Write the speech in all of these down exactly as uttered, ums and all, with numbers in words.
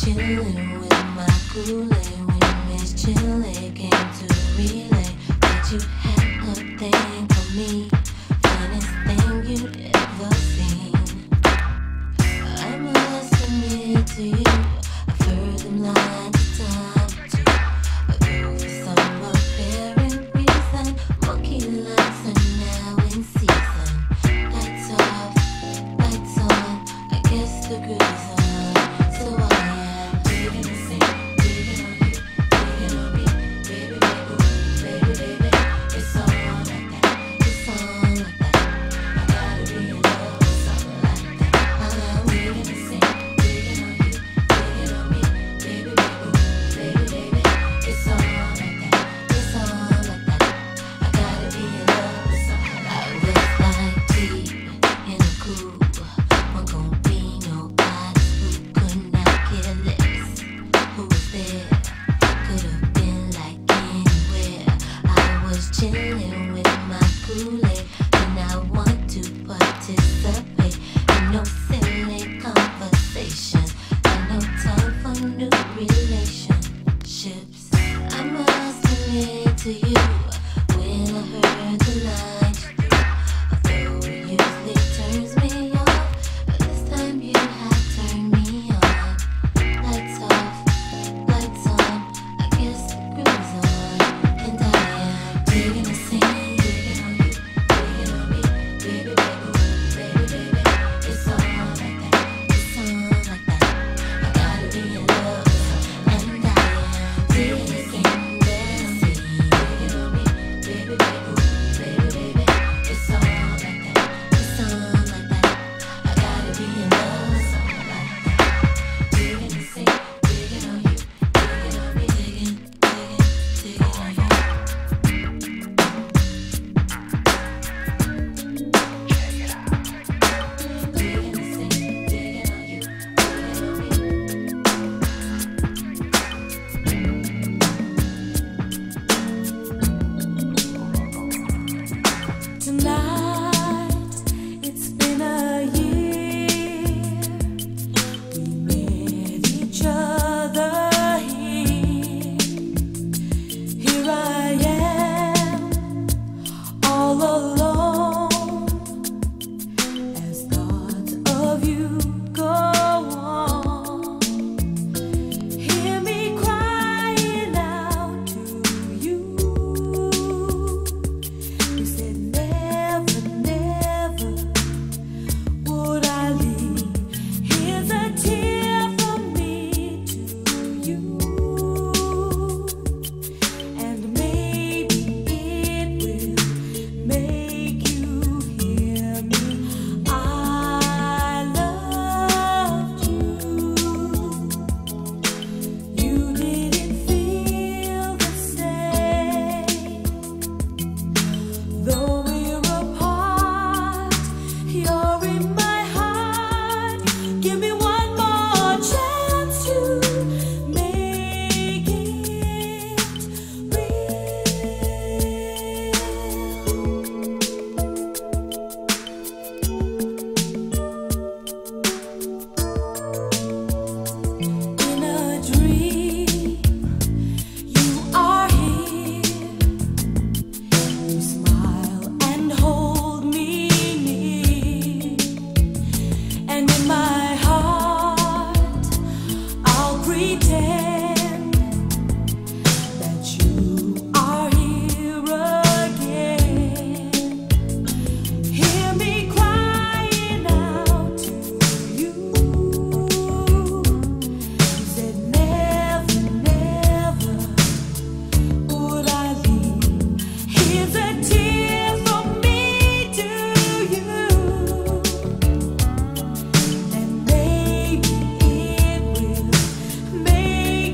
chillin' with my Kool-Aid. When Miss Chili came to relay that you had a thing for me, finest thing you'd ever seen. I must admit to you, I've heard them lie to time or two, but though for some apparent reason, monkey lines are now in season. Lights off, lights on, I guess the groove is on. So I am digging the scene, digging on you, digging on me, baby, baby, ooh, baby, baby. It's all like that, it's all like that. I gotta be in love with something like that. I am digging the scene, digging on you, digging on me, baby, baby, ooh, baby, baby. It's all like that, it's all like that. I gotta be in love with something like that. I was like deep in a cool, one gon' be nobody who could not care less. Who was there? Could have been like anywhere. I was chilling with my Kool-Aid, and I want to participate in no silly conversation. Got no time for new relationships. I must admit to you, when I heard the lines you threw, although it usually turns me off, but this time you have turned me on. Lights off, lights on, I guess the groove's on, and I am digging the scene, digging on you, digging on me, baby, baby, ooh, baby, baby. It's all like that, it's all like that. I gotta be in love, and I am digging the scene, digging on me, baby, baby, ooh, baby, baby. It's all like that, it's all like that. I gotta be in love with something like that. Digging the scene, digging on you, digging on me, digging, digging, digging on you. Digging the scene, digging on you, digging on me. Tonight, it's been a year. We met each other here. Here I am, all alone, as thoughts of you go on. Hear me crying out to you. You said never, never would I leave. Here's a tear from me to you, and maybe it will make you hear me. I loved you. You didn't feel the same. Though we're apart, you're in my heart. Give me one more chance to make it real. In a dream, you are here. You smile and hold me near, and in my heart, I'll pretend that you are here again. Hear me crying out to you. You said never, never would I leave. Here's a tear from me to you, and maybe it will make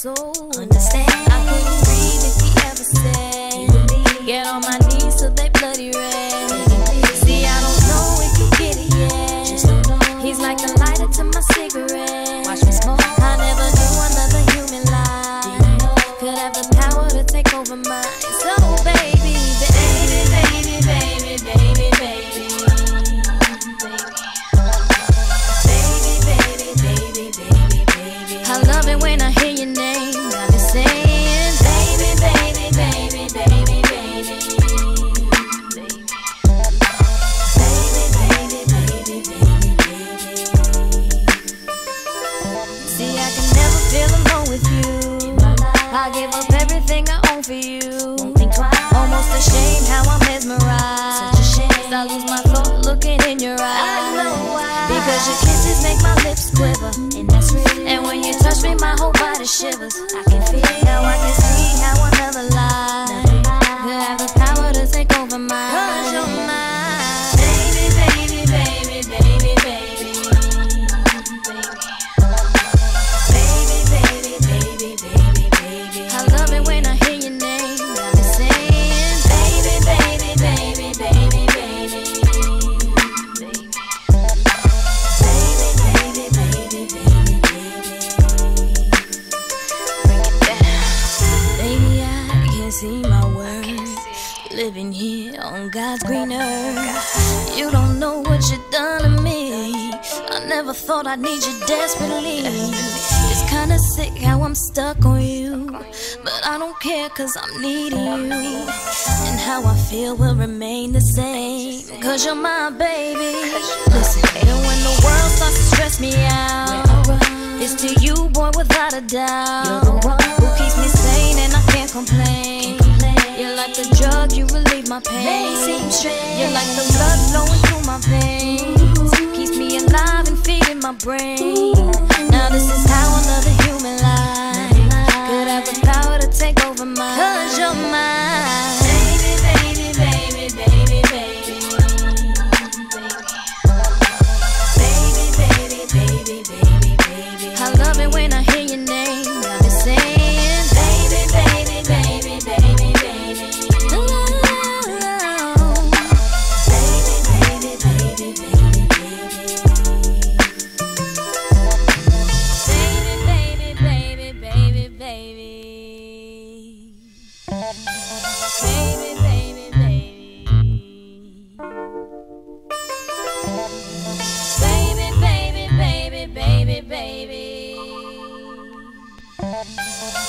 soul. Understand? I couldn't breathe if he ever said, get on my knees till they bloody red. See, I don't know if you get it yet. He's like the lighter to my cigarette. Watch me smoke. I never knew another human life could have the power to take over mine. So baby, baby, baby, baby, baby, baby, baby, baby, baby, baby. I love it when I hear your name. Got me saying, baby, baby, baby, baby, baby, baby, baby, baby, baby, baby. See, I can never feel alone with you. I give up everything I own for you. Almost ashamed how I'm mesmerized. I lose my thought looking in your eyes. Because your kisses make my lips quiver. And that's real. And when you touch me, my whole body shivers. I can feel how I can see how another life could have the power to take over mine. Cause you're mine. Baby, baby, baby, baby, baby. Baby, baby, baby, baby, baby. I love it when I hear your name. Got me saying, baby, baby, baby, baby, baby. See my words, living here on God's green earth. You don't know what you've done to me. I never thought I'd need you desperately. It's kinda sick how I'm stuck on you, but I don't care cause I'm needing you. And how I feel will remain the same, cause you're my baby. Listen, and when the world starts to stress me out, it's to you, boy, without a doubt. You're the one who keeps me sane and I can't complain. You're like the drug, you relieve my pain. You're like the blood flowing through my veins, keeps me alive and feeding my brain. Now this is how another human life could have the power to take over mine. Cause you're mine. Baby, baby, baby, baby, baby. Baby, baby, baby, baby, baby. I love it when I hear your name. Got me saying, baby, baby, baby, baby, baby. Baby, baby, baby, baby.